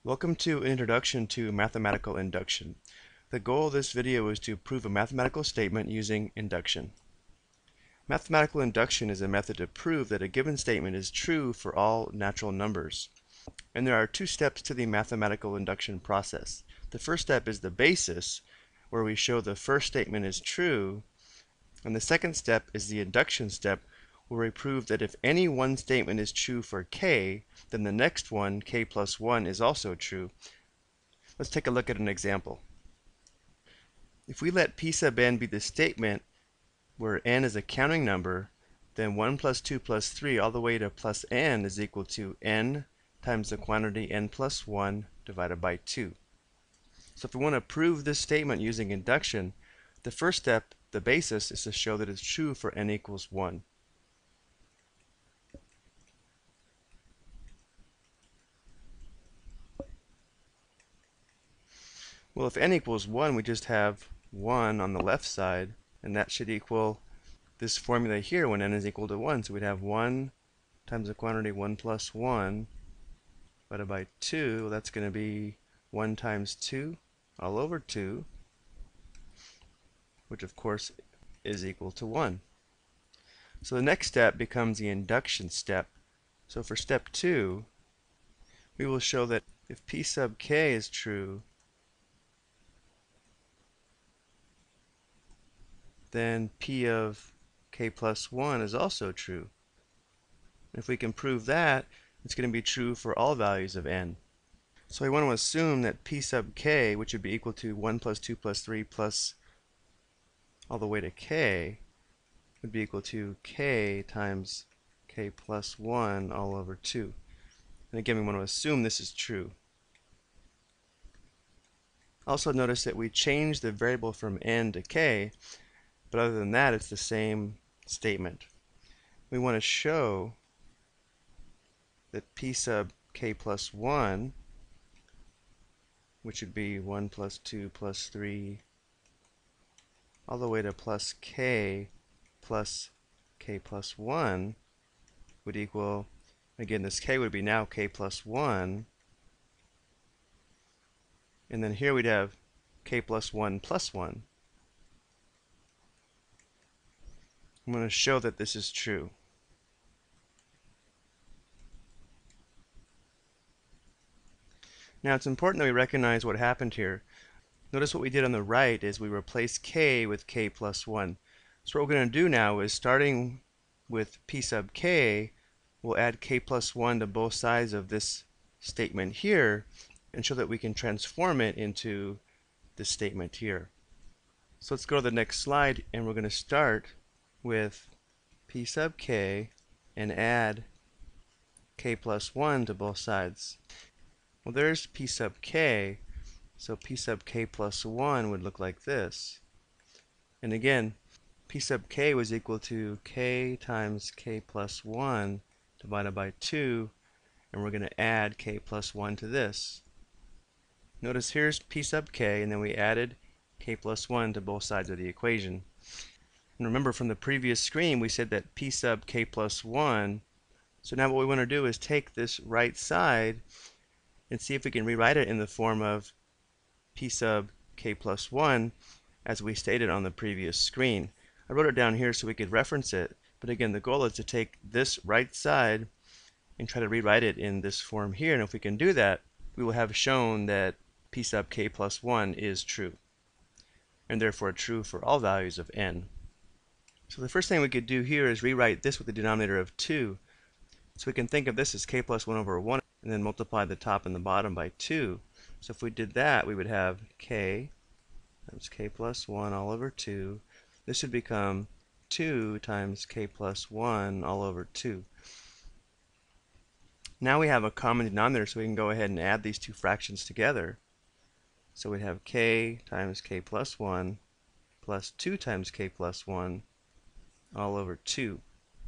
Welcome to an introduction to mathematical induction. The goal of this video is to prove a mathematical statement using induction. Mathematical induction is a method to prove that a given statement is true for all natural numbers. And there are two steps to the mathematical induction process. The first step is the basis, where we show the first statement is true, and the second step is the induction step, where we prove that if any one statement is true for k, then the next one, k plus 1, is also true. Let's take a look at an example. If we let p sub n be the statement where n is a counting number, then 1 plus 2 plus 3 all the way to plus n is equal to n times the quantity n plus 1 divided by 2. So if we want to prove this statement using induction, the first step, the basis, is to show that it's true for n equals 1. Well, if n equals 1, we just have 1 on the left side, and that should equal this formula here when n is equal to 1. So we'd have 1 times the quantity 1 plus 1 divided by 2. Well, that's going to be 1 times 2 all over 2, which of course is equal to 1. So the next step becomes the induction step. So for step 2, we will show that if p sub k is true, then p of k plus 1 is also true. If we can prove that, it's going to be true for all values of n. So we want to assume that p sub k, which would be equal to 1 plus 2 plus 3 plus all the way to k, would be equal to k times k plus 1 all over 2. And again, we want to assume this is true. Also notice that we changed the variable from n to k, but other than that, it's the same statement. We want to show that p sub k plus 1, which would be 1 plus 2 plus 3 all the way to plus k plus 1 would equal, again, this k would be now k plus 1, and then here we'd have k plus 1 plus 1. I'm going to show that this is true. Now it's important that we recognize what happened here. Notice what we did on the right is we replaced k with k plus 1. So what we're going to do now is, starting with p sub k, we'll add k plus 1 to both sides of this statement here and show that we can transform it into this statement here. So let's go to the next slide, and we're going to start with p sub k and add k plus 1 to both sides. Well, there's p sub k, so p sub k plus 1 would look like this. And again, p sub k was equal to k times k plus 1 divided by 2, and we're going to add k plus 1 to this. Notice here's p sub k, and then we added k plus 1 to both sides of the equation. And remember, from the previous screen, we said that p sub k plus 1, so now what we want to do is take this right side and see if we can rewrite it in the form of p sub k plus 1 as we stated on the previous screen. I wrote it down here so we could reference it, but again, the goal is to take this right side and try to rewrite it in this form here, and if we can do that, we will have shown that p sub k plus 1 is true, and therefore true for all values of n. So the first thing we could do here is rewrite this with the denominator of 2. So we can think of this as k plus 1 over 1, and then multiply the top and the bottom by 2. So if we did that, we would have k times k plus 1 all over 2. This would become 2 times k plus 1 all over 2. Now we have a common denominator, so we can go ahead and add these two fractions together. So we'd have k times k plus 1 plus 2 times k plus 1 all over 2.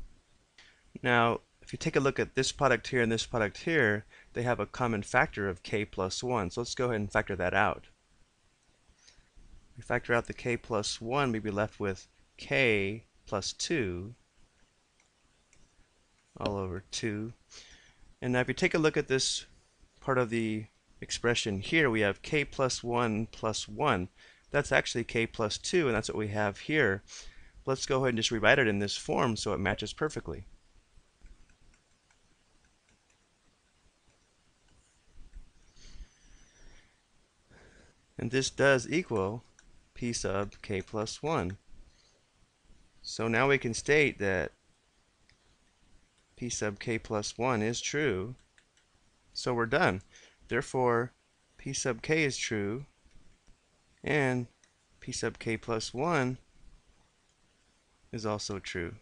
Now, if you take a look at this product here and this product here, they have a common factor of k plus 1. So let's go ahead and factor that out. If we factor out the k plus 1, we'd be left with k plus 2 all over 2. And now if you take a look at this part of the expression here, we have k plus 1 plus 1. That's actually k plus 2, and that's what we have here. Let's go ahead and just rewrite it in this form so it matches perfectly. And this does equal p sub k plus 1. So now we can state that p sub k plus 1 is true. So we're done. Therefore, p sub k is true, and p sub k plus 1 is also true.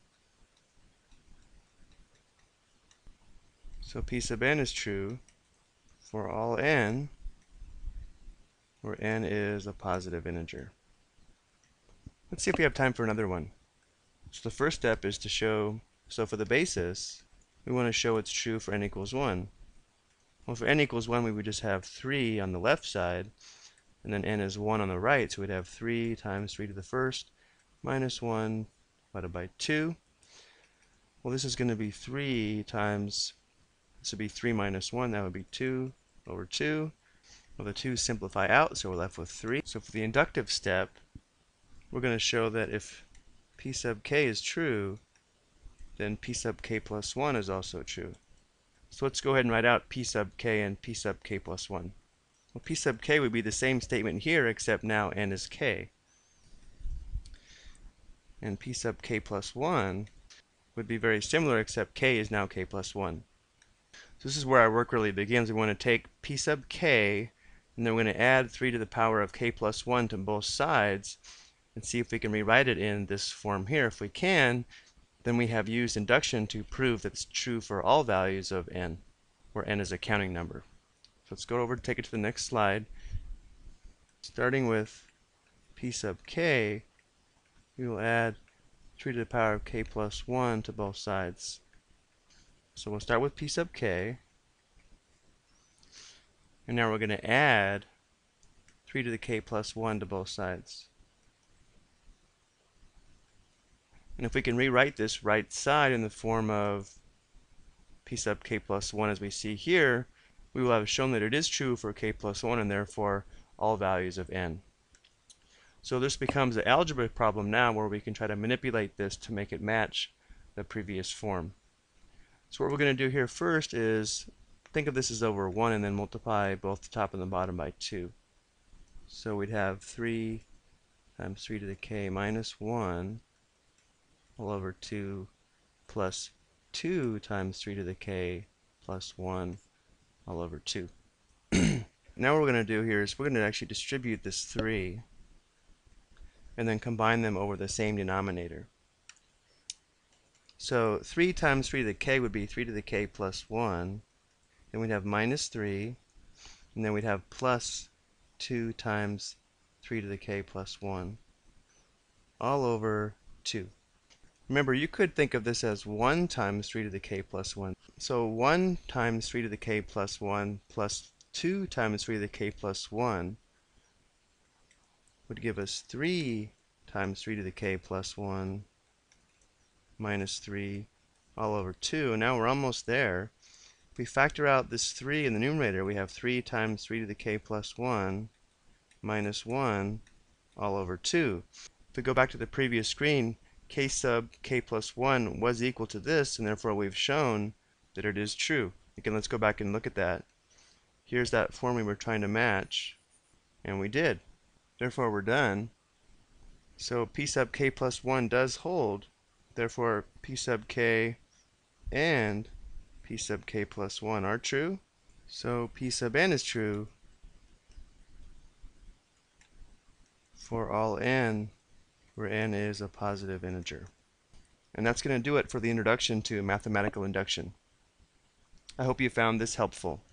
So p sub n is true for all n where n is a positive integer. Let's see if we have time for another one. So the first step is to show, so for the basis, we want to show it's true for n equals 1. Well, for n equals 1, we would just have 3 on the left side, and then n is 1 on the right, so we'd have 3 times 3 to the first minus 1 divided by 2. Well, this is going to be 3 times, this would be 3 minus 1, that would be 2 over 2. Well, the 2's simplify out, so we're left with 3. So for the inductive step, we're going to show that if p sub k is true, then p sub k plus 1 is also true. So let's go ahead and write out p sub k and p sub k plus 1. Well, p sub k would be the same statement here, except now n is k. And p sub k plus 1 would be very similar, except k is now k plus 1. So this is where our work really begins. We want to take p sub k, and then we're going to add 3 to the power of k plus 1 to both sides, and see if we can rewrite it in this form here. If we can, then we have used induction to prove that it's true for all values of n, where n is a counting number. So let's go over and take it to the next slide. Starting with p sub k, we will add 3 to the power of k plus 1 to both sides. So we'll start with p sub k, and now we're going to add 3 to the k plus 1 to both sides. And if we can rewrite this right side in the form of p sub k plus 1 as we see here, we will have shown that it is true for k plus 1 and therefore all values of n. So this becomes an algebraic problem now where we can try to manipulate this to make it match the previous form. So what we're going to do here first is think of this as over 1 and then multiply both the top and the bottom by 2. So we'd have 3 times 3 to the k minus 1 all over 2 plus 2 times 3 to the k plus 1 all over 2. Now what we're going to do here is we're going to actually distribute this 3 and then combine them over the same denominator. So 3 times 3 to the k would be 3 to the k plus 1. Then we'd have minus 3, and then we'd have plus 2 times 3 to the k plus 1 all over 2. Remember, you could think of this as 1 times 3 to the k plus 1. So 1 times 3 to the k plus 1 plus 2 times 3 to the k plus 1 would give us 3 times 3 to the k plus 1 minus 3 all over 2. Now we're almost there. If we factor out this 3 in the numerator, we have 3 times 3 to the k plus 1 minus 1 all over 2. If we go back to the previous screen, k sub k plus 1 was equal to this, and therefore we've shown that it is true. Again, let's go back and look at that. Here's that form we were trying to match, and we did. Therefore, we're done. So p sub k plus 1 does hold. Therefore, p sub k and p sub k plus 1 are true. So p sub n is true for all n where n is a positive integer. And that's going to do it for the introduction to mathematical induction. I hope you found this helpful.